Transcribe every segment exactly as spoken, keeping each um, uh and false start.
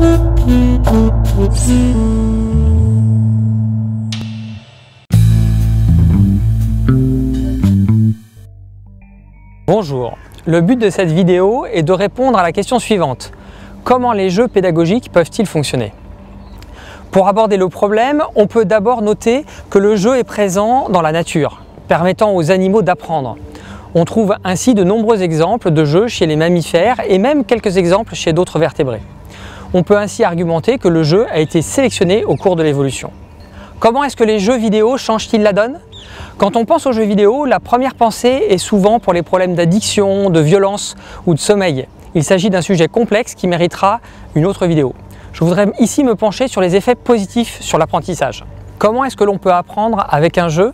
Bonjour, le but de cette vidéo est de répondre à la question suivante. Comment les jeux pédagogiques peuvent-ils fonctionner? Pour aborder le problème, on peut d'abord noter que le jeu est présent dans la nature, permettant aux animaux d'apprendre. On trouve ainsi de nombreux exemples de jeux chez les mammifères et même quelques exemples chez d'autres vertébrés. On peut ainsi argumenter que le jeu a été sélectionné au cours de l'évolution. Comment est-ce que les jeux vidéo changent-ils la donne? Quand on pense aux jeux vidéo, la première pensée est souvent pour les problèmes d'addiction, de violence ou de sommeil. Il s'agit d'un sujet complexe qui méritera une autre vidéo. Je voudrais ici me pencher sur les effets positifs sur l'apprentissage. Comment est-ce que l'on peut apprendre avec un jeu?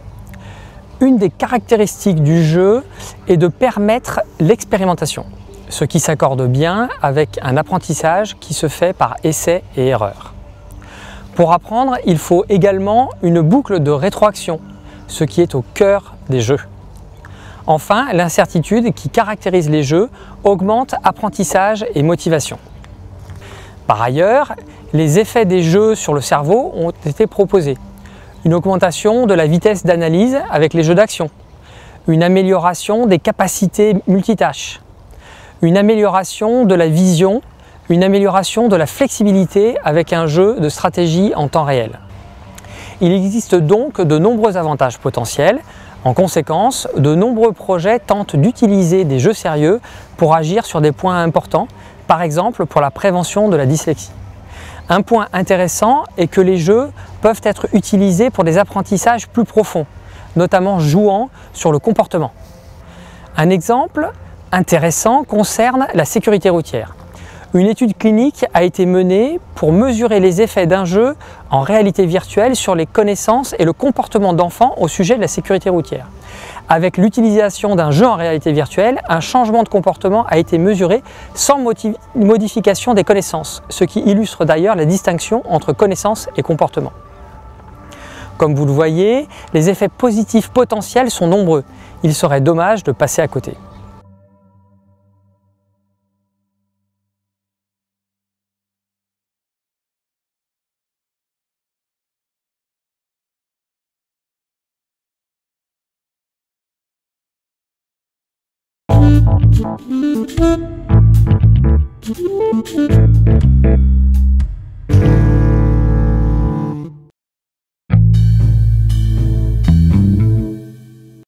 Une des caractéristiques du jeu est de permettre l'expérimentation, ce qui s'accorde bien avec un apprentissage qui se fait par essai et erreur. Pour apprendre, il faut également une boucle de rétroaction, ce qui est au cœur des jeux. Enfin, l'incertitude qui caractérise les jeux augmente apprentissage et motivation. Par ailleurs, les effets des jeux sur le cerveau ont été proposés. Une augmentation de la vitesse d'analyse avec les jeux d'action, une amélioration des capacités multitâches, une amélioration de la vision, une amélioration de la flexibilité avec un jeu de stratégie en temps réel. Il existe donc de nombreux avantages potentiels. En conséquence, de nombreux projets tentent d'utiliser des jeux sérieux pour agir sur des points importants, par exemple pour la prévention de la dyslexie. Un point intéressant est que les jeux peuvent être utilisés pour des apprentissages plus profonds, notamment jouant sur le comportement. Un exemple intéressant concerne la sécurité routière. Une étude clinique a été menée pour mesurer les effets d'un jeu en réalité virtuelle sur les connaissances et le comportement d'enfants au sujet de la sécurité routière. Avec l'utilisation d'un jeu en réalité virtuelle, un changement de comportement a été mesuré sans modification des connaissances, ce qui illustre d'ailleurs la distinction entre connaissances et comportement. Comme vous le voyez, les effets positifs potentiels sont nombreux. Il serait dommage de passer à côté. Thank you.